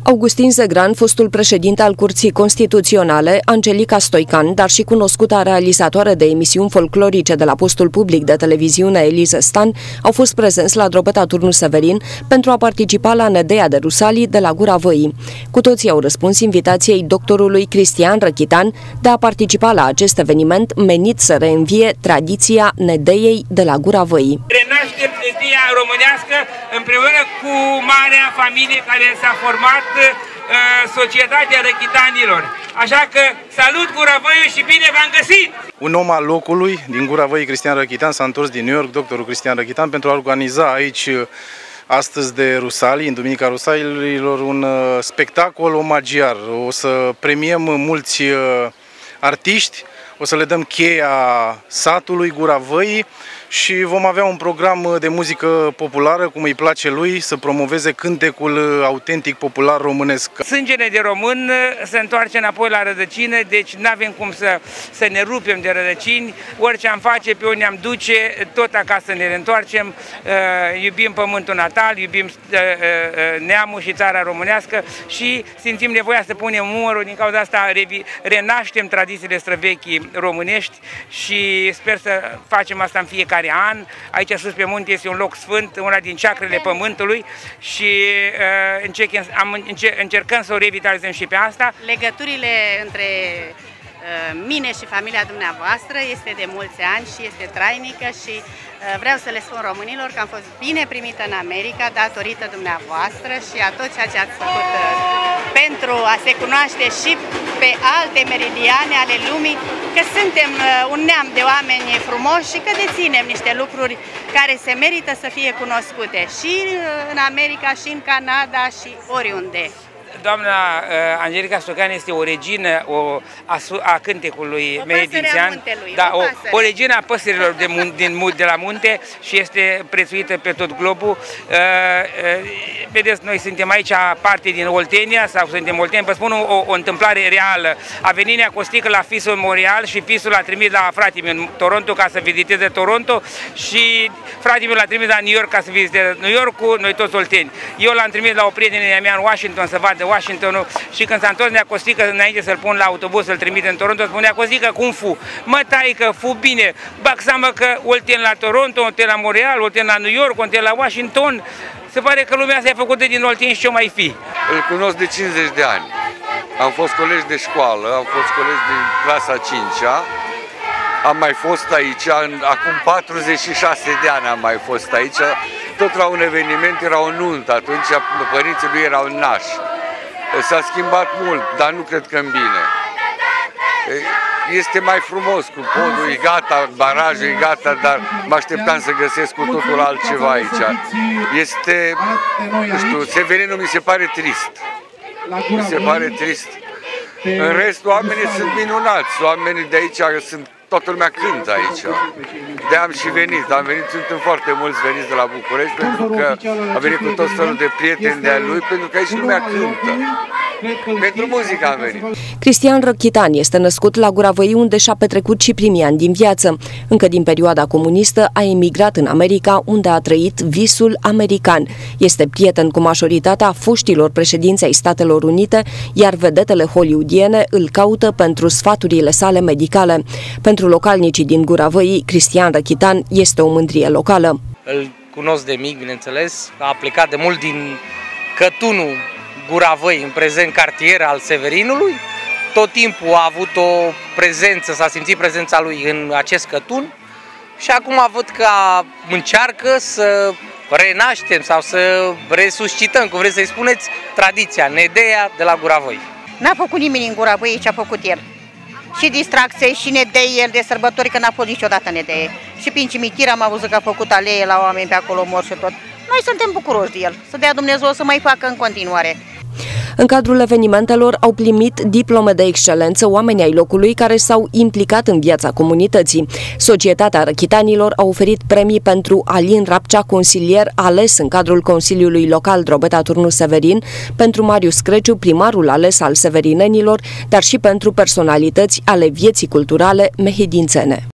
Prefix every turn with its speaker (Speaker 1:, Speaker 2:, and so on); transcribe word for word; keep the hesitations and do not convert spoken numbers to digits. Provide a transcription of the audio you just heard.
Speaker 1: Augustin Zegran, fostul președinte al Curții Constituționale, Angelica Stoican, dar și cunoscuta realizatoare de emisiuni folclorice de la postul public de televiziune Elize Stan, au fost prezenți la Drobeta Turnu Severin pentru a participa la Nedeia de Rusalii de la Gura Văii. Cu toții au răspuns invitației doctorului Cristian Răchitan de a participa la acest eveniment menit să reînvie tradiția Nedeiei de la Gura Văii.
Speaker 2: Renaștem Nedeia românească împreună cu marea familie care s-a format, Societatea Răchitanilor. Așa că salut Gura Văii și bine v-am găsit!
Speaker 3: Un om al locului din Gura Văii, Cristian Răchitan, s-a întors din New York, doctorul Cristian Răchitan, pentru a organiza aici astăzi de Rusalii, în Duminica Rusalilor, un spectacol omagiar. O să premiem mulți artiști, o să le dăm cheia satului Gura Văii și vom avea un program de muzică populară, cum îi place lui, să promoveze cântecul autentic popular românesc.
Speaker 2: Sângele de român se întoarce înapoi la rădăcină, deci nu avem cum să, să ne rupem de rădăcini. Orice am face, pe unde am duce, tot acasă ne reîntoarcem. Iubim pământul natal, iubim neamul și țara românească și simțim nevoia să punem umărul. Din cauza asta renaștem tradițiile străvechi românești și sper să facem asta în fiecare an. Aici sus pe munte este un loc sfânt, una din ceacrele pământului și uh, încercăm, am, încer, încercăm să o revitalizăm și pe asta.
Speaker 4: Legăturile între uh, mine și familia dumneavoastră este de mulți ani și este trainică și uh, vreau să le spun românilor că am fost bine primită în America datorită dumneavoastră și a tot ceea ce ați făcut uh, pentru a se cunoaște și pe alte meridiane ale lumii, că suntem un neam de oameni frumoși și că deținem niște lucruri care se merită să fie cunoscute și în America, și în Canada, și oriunde.
Speaker 2: Doamna uh, Angelica Stoican este o regină o, a, a cântecului mehedințean, da, o, o regină a păsărilor de, mun, din, de la munte și este prețuită pe tot globul. Uh, uh, vedeți, noi suntem aici parte din Oltenia, sau suntem Olteni, vă spun o, o întâmplare reală. A venit Nea Costică la fisul Montreal și fisul l-a trimis la fratele în Toronto ca să viziteze Toronto și fratele l-a trimis la New York ca să viziteze New York-ul, noi toți olteni. Eu l-am trimis la o prietenă mea în Washington să vadă Washingtonul și când s-a întors Nea Costică, înainte să-l pun la autobuz, să-l trimite în Toronto, spunea Costică, cum fu? Mă, taică, fu bine, bag seama că olten la Toronto, olten la Montreal, olten la New York, olten la Washington, se pare că lumea asta e făcută din olteni și ce mai fi.
Speaker 5: Îl cunosc de cincizeci de ani, am fost colegi de școală, am fost colegi din clasa a cincea, am mai fost aici, în, acum patruzeci și șase de ani am mai fost aici, tot la un eveniment, era o nuntă, atunci părinții lui erau nași. S-a schimbat mult, dar nu cred că în bine. Este mai frumos, cu podul, e gata, barajul e gata, dar mă așteptam să găsesc cu totul altceva aici. Este, nu știu, Severinul mi se pare trist. Mi se pare trist. În rest, oamenii sunt minunați, oamenii de aici sunt, toată lumea cântă aici. De am și venit, am venit, sunt foarte mulți veniți de la București, pentru că a venit cu tot felul de prieteni de-a lui, pentru că aici lumea cântă. Pentru muzică am venit.
Speaker 1: Cristian Răchitan este născut la Gura Văii, unde și-a petrecut și primii ani din viață. Încă din perioada comunistă a emigrat în America, unde a trăit visul american. Este prieten cu majoritatea foștilor președinți ai Statelor Unite, iar vedetele hollywoodiene îl caută pentru sfaturile sale medicale. Pentru localnicii din Gura Văii, Cristian Răchitan este o mândrie locală.
Speaker 6: Îl cunosc de mic, bineînțeles, a plecat de mult din Cătunul Gura Văii, în prezent cartier al Severinului. Tot timpul a avut o prezență, s-a simțit prezența lui în acest Cătun și acum văd că încearcă să renaștem sau să resuscităm, cum vreți să-i spuneți, tradiția, Nedeia de la Gura Văii.
Speaker 7: N-a făcut nimeni în Gura Văii ce a făcut el. Și distracție, și Nedeie, el de sărbători, că n-a fost niciodată Nedeie. Și prin cimitir am văzut că a făcut alee la oameni pe acolo, mor și tot. Noi suntem bucuroși de el, să dea Dumnezeu să mai facă în continuare.
Speaker 1: În cadrul evenimentelor au primit diplome de excelență oameni ai locului care s-au implicat în viața comunității. Societatea Răchitanilor a oferit premii pentru Alin Rapcea, consilier ales în cadrul Consiliului Local Drobeta Turnu Severin, pentru Marius Creciu, primarul ales al severinenilor, dar și pentru personalități ale vieții culturale mehedințene.